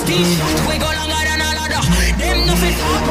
This shot we go longer than a ladder. Them nothing talk